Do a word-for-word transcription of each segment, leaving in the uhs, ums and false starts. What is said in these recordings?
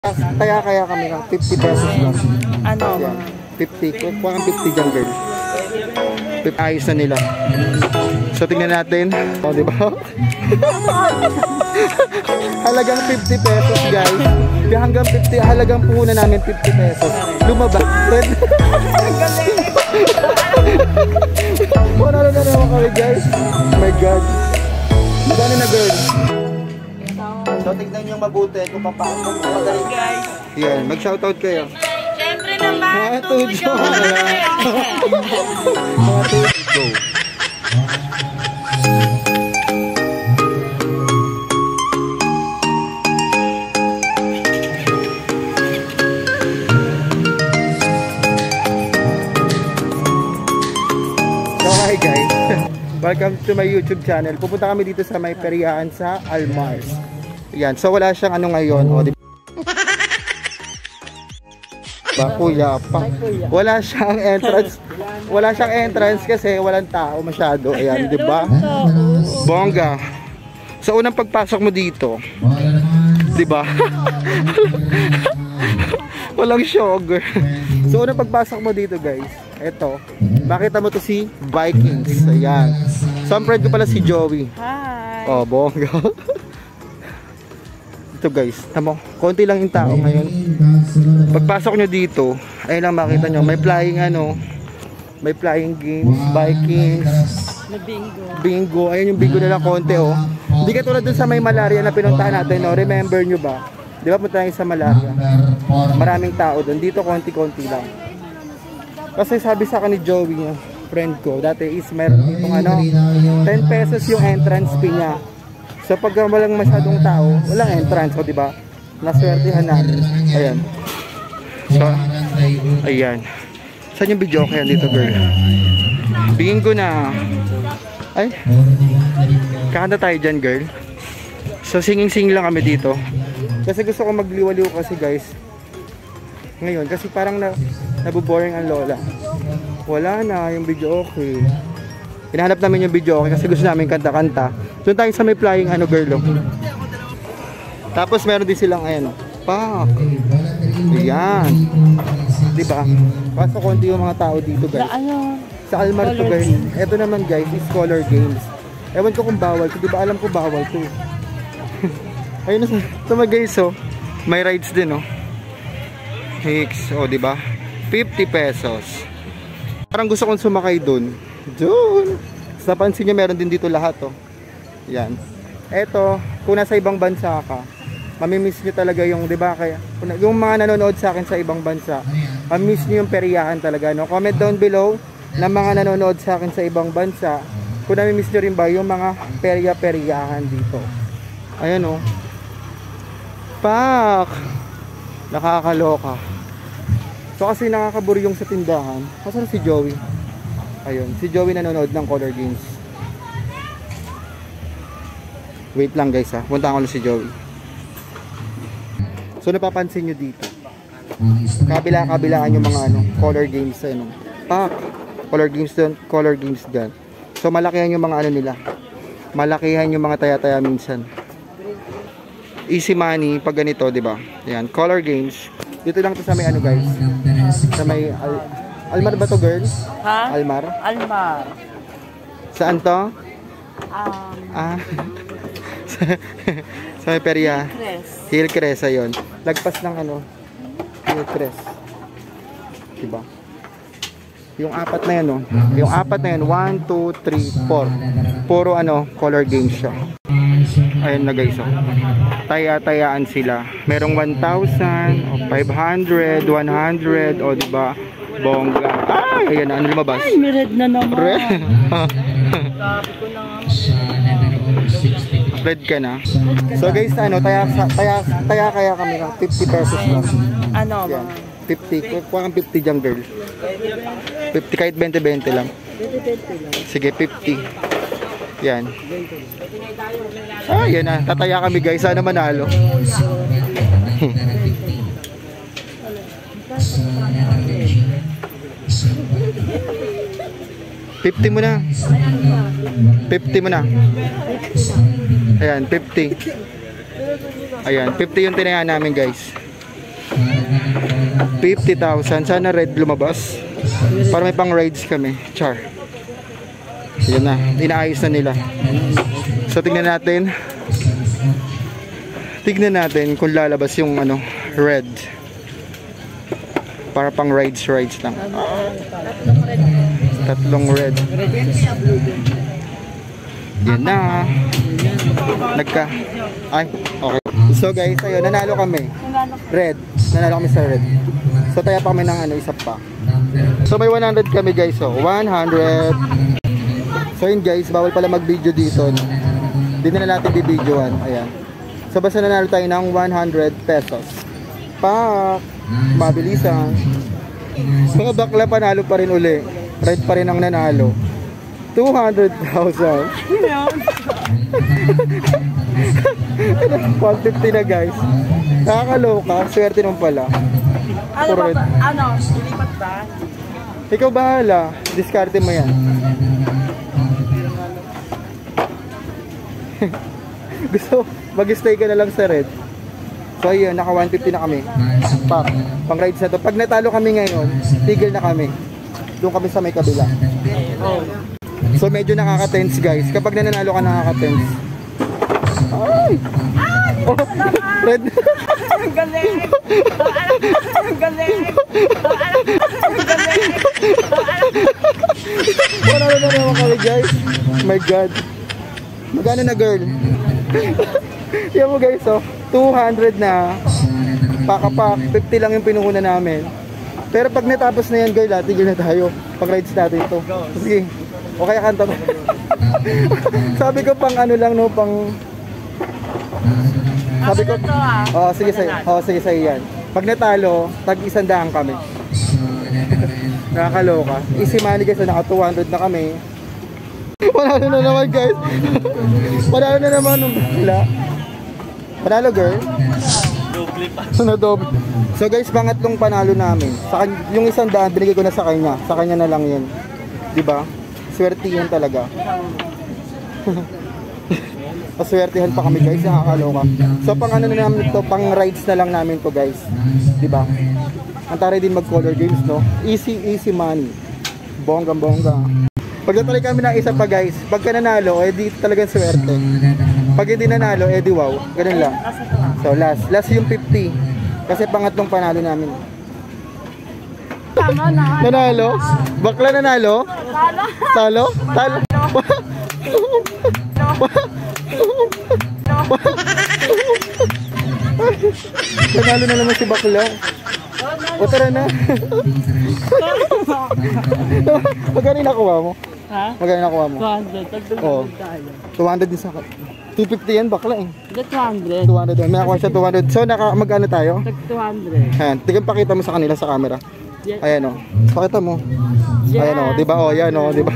Kaya kaya kami ng fifty pesos lang. Ano? Yan. fifty. Kuha kang fifty dyan, girl. Ayos na nila. So, tingnan natin. O, diba? Halagang fifty pesos, guys. Hanggang fifty, halagang puhunan namin fifty pesos. Lumabas. Ang galing. Panalo na naman kami, guys. Oh my God. Gano'n na, girl? So, tignan nyo mabuti kung paano kung magaling. Guys. Yan, mag-shoutout kayo. Siyempre naman, mga tujo. Mga tujo. So, hi guys. Welcome to my YouTube channel. Pupunta kami dito sa may Periaan sa Almar. Yan, so wala siyang ano ngayon. O, di ba, kuya pa. Wala siyang entrance. Wala siyang entrance kasi walang tao masyado. Ayan, di ba? Bongga. So, unang pagpasok mo dito, di ba? Walang sugar. So, unang pagpasok mo dito, guys, eto. Makita mo to si Vikings. Ayan. So, ang friend ko pala si Joey. Hi. Oh, bongga. Ito guys, tamo, konti lang yung tao ngayon. Pagpasok nyo dito, ayun lang makita nyo, may flying ano, may flying games, Vikings, bingo. Bingo, ayun yung bingo nila konti oh. Hindi ka tulad dun sa may malaria na pinuntahan natin, no? Remember nyo ba? Di ba punta tayo sa malaria? Maraming tao dun, dito konti-konti lang. Kasi sabi sa akin ni Joey, friend ko, dati is meron ditong ano, ten pesos yung entrance fee niya. So pag walang masyadong tao, walang entrance, o diba? Naswertihan natin. Ayan. So, ayan. Saan yung video kaya dito, girl? Bingo na. Ay. Kakanta tayo dyan, girl. So, singing-singing lang kami dito. Kasi gusto ko magliwaliw kasi, guys. Ngayon, kasi parang na, nabuboring ang lola. Wala na, yung video okay. Hinahanap namin yung video okay kasi gusto namin kanta-kanta. Doon tayo sa may flying ano, girl. Tapos meron din silang ayan, pak. Ayan. Diba? Kaso konti yung mga tao dito, guys. Sa Almar to, guys. Ito naman, guys, is color games. Ewan ko kung bawal to. Diba alam ko bawal to. Ayun na sa mga guys, oh. May rides din, oh. Hicks, oh, diba? fifty pesos. Parang gusto kong sumakay dun. Doon. Sa pansin nyo, meron din dito lahat, oh. Yan. Eto, kung nasa ibang bansa ka, mamimiss nyo talaga yung, di ba, kaya, yung mga nanonood sa akin sa ibang bansa, mamimiss nyo yung Periaan talaga, no? Comment down below na mga nanonood sa akin sa ibang bansa, kung namimiss nyo rin ba yung mga perya-peryahan dito. Ayan, oh. Pak! Nakakaloka. So, kasi nakakaburyong sa tindahan. Kasan si Joey? Ayun, si Joey nanonood ng color games. Wait lang guys ha, punta ko lang si Joey. So napapansin nyo dito, kabila-kabilaan yung mga ano, color games ano. Pak, color games doon, color games dyan. So malakihan yung mga ano nila, malakihan yung mga taya-taya minsan. Easy money pag ganito, di ba? Yan, color games. Dito lang to sa may ano guys, sa may al Almar ba to, girl? Ha? Almar? Almar. Saan to? Um, ah. Sa may Peria. Hillcrest. Hillcrest, ayun. Lagpas ng ano, Hillcrest. Diba? Yung apat na yan, no? Yung apat na yan, one, two, three, four. Puro ano, color games siya. Ayun na guys, oh. Taya-tayaan sila. Merong one thousand, five hundred, one hundred, o diba? Bongga. Ay, ayan na, ano lumabas? Ay, may red na naman. Red? Sabi ko na nga. Red ka na. So guys, ano, taya, taya, taya kaya kami ng fifty pesos lang. Ano? Yan. fifty. Kuha kang fifty dyan, girl. fifty, kahit twenty twenty lang. Sige, fifty. Yan. Ah, yan na. Tataya kami guys. Sana manalo. fifty mo na. fifty mo na. Ayan, fifty. Ayan, fifty yung tinayan namin guys. fifty thousand. Sana red lumabas. Para may pang rides kami. Char. Yan na. Inaayos na nila. So tingnan natin. Tignan natin kung lalabas yung ano, red. Para pang rides rides lang. Tatlong red. Yan na. Nagka. Ay, okay. So guys, ayun, nanalo kami. Red. Nanalo kami sa red. So taya pa kami ng ano, isa pa. So may one hundred kami guys. So one hundred. So yun guys, bawal pala mag-video dito. Hindi na natin bibidyoan. Ayan. So basta nanalo tayo ng one hundred pesos. Pak! Mabilisan. Mga bakla panalo pa rin uli. Red pa rin ang nanalo. two hundred thousand. one fifty na guys. Nakakaloka. Swerte nung pala. Ano ba? Ano? Ilipat ba? Ikaw bahala. Diskarte mo yan. Gusto, mag-stay ka na lang sa red. So ayun, naka one fifty na kami. Pak, pang rides na to. Pag natalo kami ngayon, tigil na kami. Doon kami sa may kabila. Oh. So medyo nakaka-tense guys. Kapag nananalo ka nakaka-tense. Ay! Oh, red. Ang galing! Ang galing! Ang galing! Wala na naman kami guys. My God. Magkano na girl? Yan mo guys, oh. two hundred na. Pakapak. fifty lang yung pinukunan namin. Pero pag natapos na yan girl, ah, tigil na tayo. Pag rides natin ito. Sige. O kaya kanta to. Sabi ko pang ano lang no, pang... Sabi ko, oh, sige sa'yo. Oh, sige sa'yo yan. Pag natalo, tag isang daan kami. Nakakaloka. Easy money guys, naka two hundred na kami. Panalo na naman guys. Panalo na naman nung wala. Panalo girl. Doble pa. Ano doble? So guys, pangatlong panalo namin. Sa yung isang daan binigay ko na sa kanya. Sa kanya na lang 'yan. 'Di ba? Swerte yan talaga. Paswertehan pa kami guys, nakakaloka. So pang ano na namin to, pang rides na lang namin to guys. 'Di ba? Ang taray din mag color games no. Easy easy money. Bonggang bongga. Pag natali kami na isa pa guys, pagka nanalo, eh di talagang swerte. Pag hindi nanalo, eh di wow. Ganun lang. So last, last yung fifty. Kasi pangatlong panalo namin. Tama na. Nanalo? Bakla nanalo? Talo. Talo? Talo? Nanalo na naman si bakla. O tara na. Magkano yung nakuha mo? Ha? Magkano yung nakuha mo? two hundred. Tagdag Oo. tayo. two hundred din sa akin. two fifty yan bakla eh. Tag two hundred. two hundred. May nakuha siya two hundred. So naka, magkano tayo? Tag two hundred. Ayan. Tignan pakita mo sa kanila sa camera. Yes. Ayan o. Pakita mo. Yes. Ayan o. Diba o? Yan o. Diba?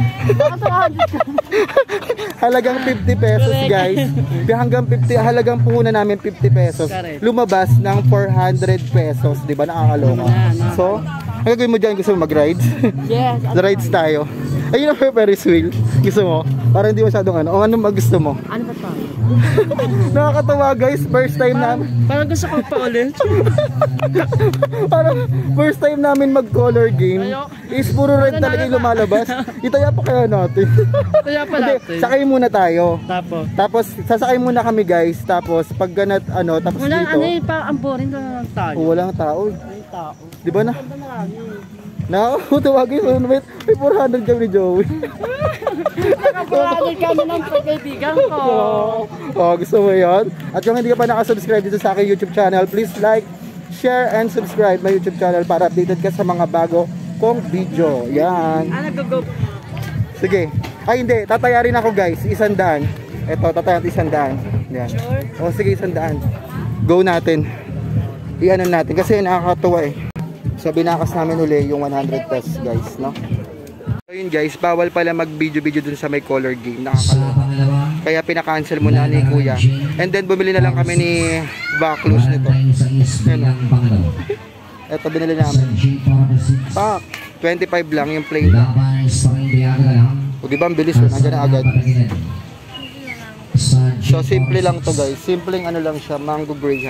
Halagang fifty pesos guys. Hanggang fifty, halagang puhunan namin fifty pesos. Correct. Lumabas ng four hundred pesos. Diba? Nakakaloka. So, ang gagawin mo dyan, gusto mo mag-rides? Yes. Rides tayo. Ayun ang Ferris wheel. Gusto mo? Parang hindi masyadong ano. O ano mag gusto mo? Ano ba tayo? Nakakatawa guys. First time namin. Parang gusto ko pa ulit. Parang first time namin mag-color game. Is puro red talaga yung lumalabas. Itaya pa kaya natin. Kaya pa Hindi, natin. sakay muna tayo. Tapos. Tapos sasakay muna kami guys. Tapos pag ganat ano, tapos Walang dito. ano eh, pa ang boring na lang tayo. Oh, walang tao. May tao. Di ba na? Ganda marami. Nakakutawagin mo. May four hundred kami ni Joey. Nakapuralan kami ng pagkaibigan ko. Oh, gusto mo yun? At kung hindi ka pa nakasubscribe dito sa aking YouTube channel, please like, share, and subscribe my YouTube channel para updated ka sa mga bago kong video. Yan. Ah, nag-go. Sige. Ay, hindi. Tataya rin ako, guys. Isang daan. Ito, tataya natin isang daan. Yan. O, sige, isang daan. Go natin. I-ano natin. Kasi nakakatuwa eh. So, binakas namin uli yung one hundred pesos, guys, no? So, yun, guys. Bawal pala mag-video-video dun sa may color game. Nakakaloka. Kaya pinaka-cancel muna ni Kuya. And then, bumili na lang kami ni Backlus nito. Yan, o. Ito, binili namin. Pak! twenty-five lang yung plain. O, diba ang bilis? Nandiyan na agad. So, simple lang to guys. Simpleng ano lang siya, Mango Graham.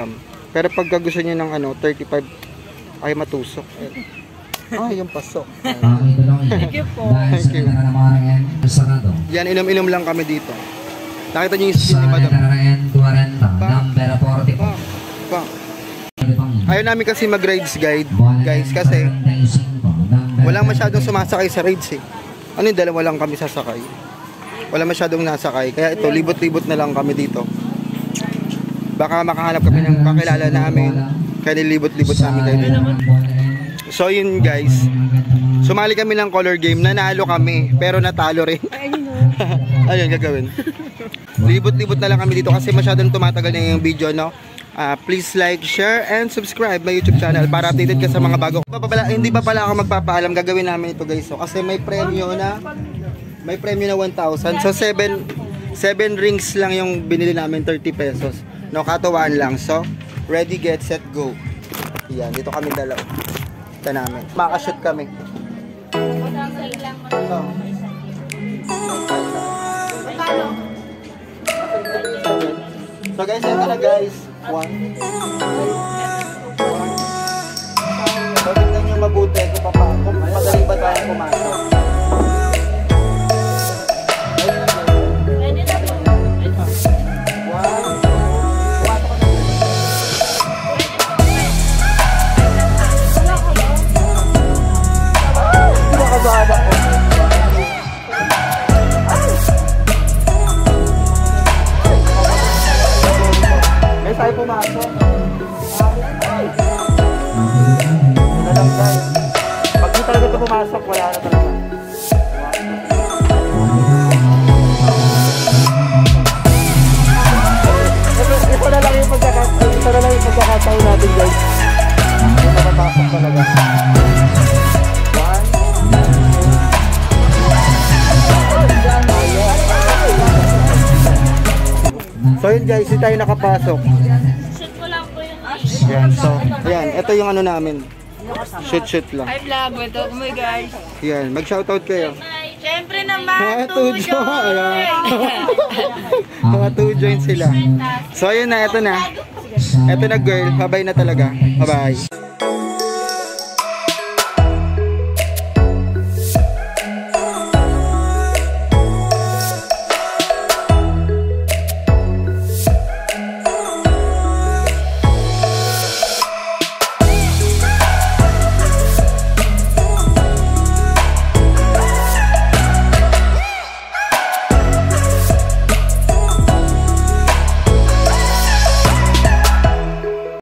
Pero pagka gusto niyo ng ano, thirty-five, ay matusok. Ah, yung pasok. Thank you po. Thank you. Yan, inom-inom lang kami dito. Nakita niyo yung skin ni Madam. Number forty Pa, pa. Ayaw namin kasi mag-rides guide, guys, kasi walang masyadong sumasakay sa rides eh. Ano yung dalawa lang kami sasakay. Wala masyadong nasakay. Kaya ito, libot-libot na lang kami dito. Baka makahanap kami ng kakilala namin. Kaya nilibot-libot namin kayo dito. So yun guys. Sumali kami ng color game. Nanalo kami. Pero natalo rin. Ayun gagawin. Libot-libot na lang kami dito kasi masyadong tumatagal na yung video, no? Uh, please like, share, and subscribe my YouTube channel para updated ka sa mga bago. Papapala, hindi pa pala ako magpapaalam. Gagawin namin ito guys. So, kasi may premyo na may premyo na one thousand. So seven rings lang yung binili namin, thirty pesos. No, katuwaan lang. So, ready, get, set, go. Yan, dito kami dalaw. Ito namin. Makashoot kami. So, so guys, ito na guys. One. One. So, tignan nyo mabuti kung pa kung magaling ba tayo pumasok. May tayo pumasok. Wala lang guys. Pag di talaga ito pumasok, wala na talaga. Ito, ito na lang yung pagkakataon. Ito na lang yung pagkakataon natin guys. Ito na papasok talaga. So yun guys, hindi tayo nakapasok. Shoot ko lang po yung Yan, so, ayan, ito yung ano namin. Shoot, shoot lang. Hi vlog, welcome mo guys. Yan, mag-shoutout kayo. Siyempre naman, Mga two join. Mga two join sila. So ayun na, ito na. Ito na girl, bye-bye na talaga. Bye-bye.